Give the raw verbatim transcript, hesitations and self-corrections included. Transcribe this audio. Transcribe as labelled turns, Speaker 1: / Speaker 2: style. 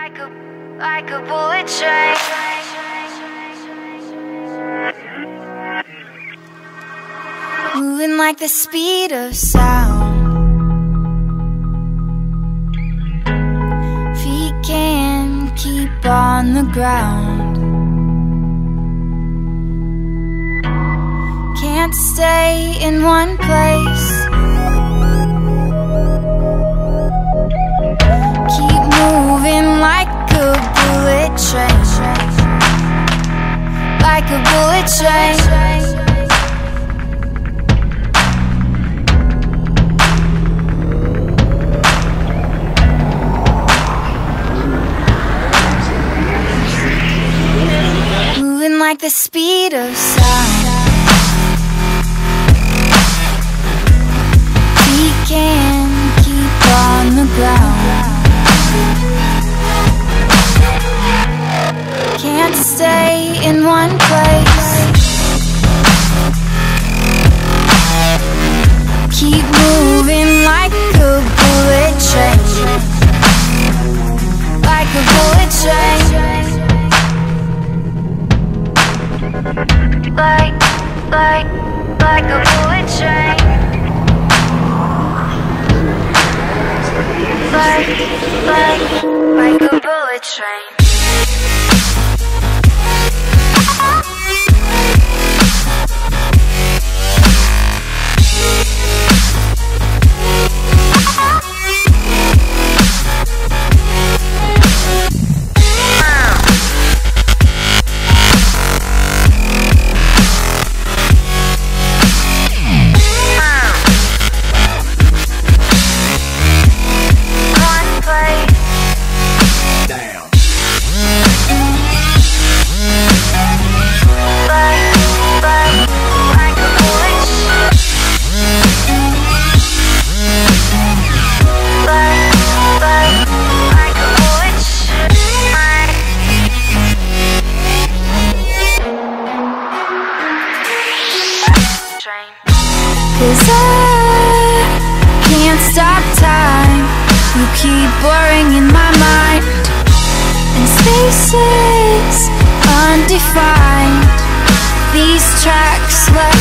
Speaker 1: Like a, like a bullet train. Moving like the speed of sound. Feet can't keep on the ground. Can't stay in one place. Keep moving like a bullet train. Like a bullet train. Moving like the speed of sound. We can keep on the ground. Can't stay in one place. Keep moving like a bullet train. Like a bullet train. Like, like, like a bullet train. Like, like, like a bullet train. Cause I can't stop time. You keep blurring in my mind, and spaces undefined. These tracks left